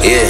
Yeah.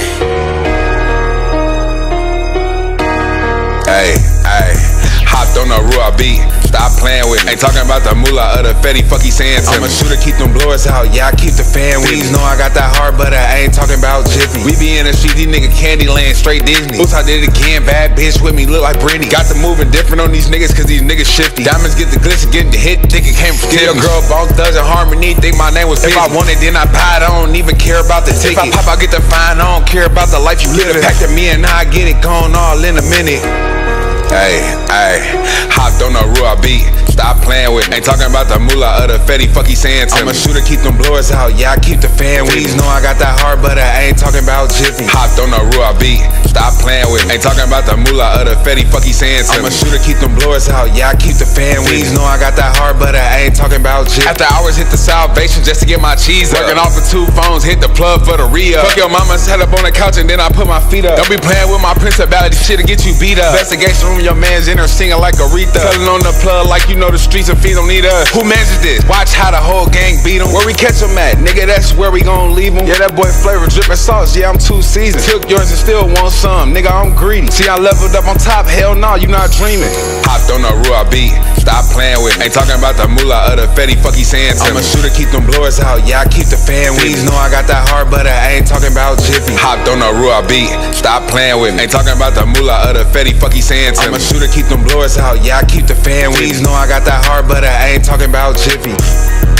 Hey, hopped on the rule I beat. Stop playing with me. Ain't talking about the moolah or the fetty, fuck he saying to me. I'm a shooter, keep them blowers out, yeah, I keep the fan with me. Know I got that heart, but I ain't talking about Jiffy. We be in the street, these niggas Candyland, straight Disney. Oops, I did it again, bad bitch with me, look like Britney. Got the moving different on these niggas, cause these niggas shifty. Diamonds get the glitz, get the hit, think it came from Still girl, boss does in harmony, think my name was If I want it, then I buy it, I don't even care about the ticket. If I pop, I get the fine, I don't care about the life you live. Packed at me and now I get it gone all in a minute. Hey, hopped on the rule I beat. Stop playing with me. Ain't talking about the moolah or the fetty, fuck he saying to me. I'm a shooter, keep them blowers out, yeah, I keep the fan with me. Know I got that heart, but I ain't talking about Jiffy. Hopped on the rule I beat. Stop playing with me. Ain't talking about the moolah or the fetty, fuck he saying to me. I'm a shooter, keep them blowers out, yeah, I keep the fan with me. Know I got that heart, but I ain't talking about Jiffy. After hours, hit the Salvation just to get my cheese up. Working off of 2 phones, hit the plug for the re-up. Fuck your mama, sat up on the couch and then I put my feet up. Don't be playing with my principality, shit'll get you beat up. Investigation room, your man's in her singing like Aretha. Telling on the plug like you know the streets and feet don't need us. Who manages this? Watch how the whole gang beat them. Where we catch them at? Nigga, that's where we gon' leave them. Yeah, that boy flavor drippin' sauce. Yeah, I'm 2 seasons. Took yours and still want some. Nigga, I'm greedy. See, I leveled up on top. Hell no, you not dreaming. Hopped on the rule I beat. Stop playing with me. Ain't talking about the moolah or the fetty, fuck he saying to me. I'm a shooter, keep them blowers out. Yeah, I keep the fan with me. Know I got that heart, but I ain't talking about Jiffy. Hopped on the rule I beat. Stop playing with me. Ain't talking about the moolah or the fetty, fuck he saying to me. I'm a shooter, keep them blowers out. Yeah, I keep the fan with me. Know I got that heart, but I ain't talking about Jiffy.